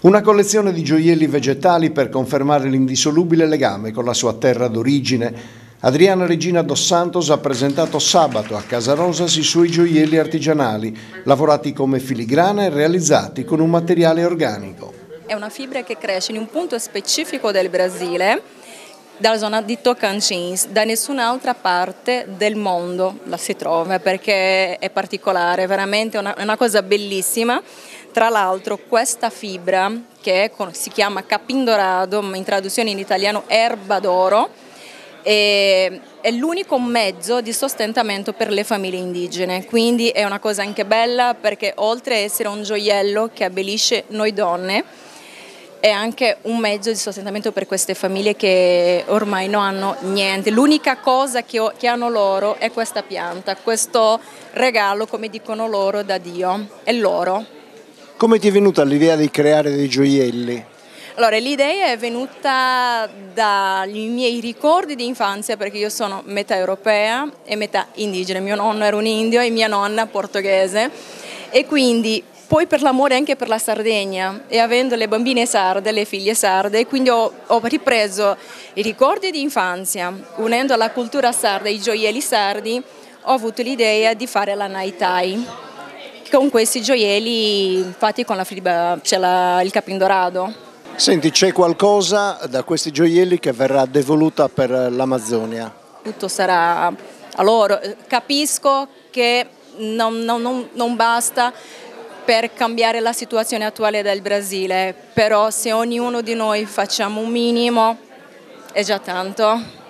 Una collezione di gioielli vegetali per confermare l'indissolubile legame con la sua terra d'origine. Adriana Regina dos Santos ha presentato sabato a Casa Rosas i suoi gioielli artigianali, lavorati come filigrana e realizzati con un materiale organico. È una fibra che cresce in un punto specifico del Brasile, dalla zona di Tocantins, da nessun'altra parte del mondo la si trova perché è particolare, veramente è una cosa bellissima. Tra l'altro questa fibra, che si chiama capim dourado, ma in traduzione in italiano erba d'oro, è l'unico mezzo di sostentamento per le famiglie indigene, quindi è una cosa anche bella perché oltre ad essere un gioiello che abbellisce noi donne, è anche un mezzo di sostentamento per queste famiglie che ormai non hanno niente. L'unica cosa che hanno loro è questa pianta, questo regalo, come dicono loro, da Dio, è l'oro. Come ti è venuta l'idea di creare dei gioielli? Allora, l'idea è venuta dai miei ricordi di infanzia, perché io sono metà europea e metà indigena. Mio nonno era un indio e mia nonna portoghese, e quindi poi per l'amore anche per la Sardegna, e avendo le bambine sarde, le figlie sarde, quindi ho ripreso i ricordi di infanzia, unendo alla cultura sarda i gioielli sardi, ho avuto l'idea di fare la Naitai con questi gioielli fatti con la fibra, il capim dourado. Senti, c'è qualcosa da questi gioielli che verrà devoluta per l'Amazzonia? Tutto sarà a loro. Capisco che non basta per cambiare la situazione attuale del Brasile, però se ognuno di noi facciamo un minimo è già tanto.